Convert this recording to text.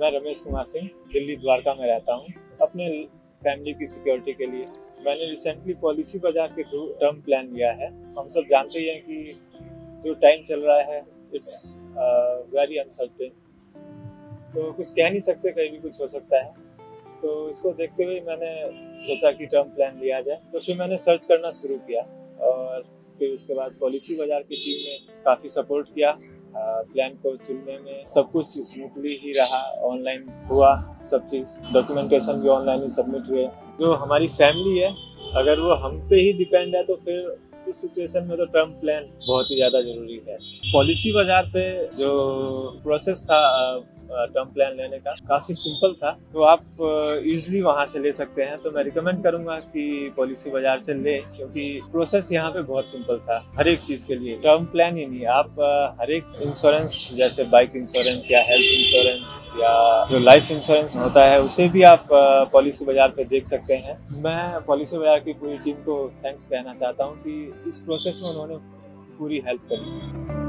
मैं रमेश कुमार सिंह दिल्ली द्वारका में रहता हूँ। अपने फैमिली की सिक्योरिटी के लिए मैंने रिसेंटली पॉलिसी बाजार के थ्रू टर्म प्लान लिया है। हम सब जानते ही हैं कि जो टाइम चल रहा है इट्स वेरी अनसर्टेन, तो कुछ कह नहीं सकते, कहीं भी कुछ हो सकता है। तो इसको देखते हुए मैंने सोचा कि टर्म प्लान लिया जाए। तो फिर मैंने सर्च करना शुरू किया और फिर उसके बाद पॉलिसी बाजार की टीम ने काफ़ी सपोर्ट किया। प्लान को चुनने में सब कुछ स्मूथली ही रहा, ऑनलाइन हुआ सब चीज़, डॉक्यूमेंटेशन भी ऑनलाइन ही सबमिट हुए। जो हमारी फैमिली है अगर वो हम पे ही डिपेंड है तो फिर इस सिचुएशन में तो टर्म प्लान बहुत ही ज़्यादा ज़रूरी है। पॉलिसी बाजार पे जो प्रोसेस था टर्म प्लान लेने का काफ़ी सिंपल था, तो आप इजीली वहाँ से ले सकते हैं। तो मैं रिकमेंड करूँगा कि पॉलिसी बाजार से लें, क्योंकि प्रोसेस यहाँ पे बहुत सिंपल था हर एक चीज़ के लिए। टर्म प्लान ही नहीं, आप हर एक इंश्योरेंस जैसे बाइक इंश्योरेंस या हेल्थ इंश्योरेंस या जो लाइफ इंश्योरेंस होता है उसे भी आप पॉलिसी बाजार पे देख सकते हैं। मैं पॉलिसी बाजार की पूरी टीम को थैंक्स कहना चाहता हूँ कि इस प्रोसेस में उन्होंने पूरी हेल्प करी।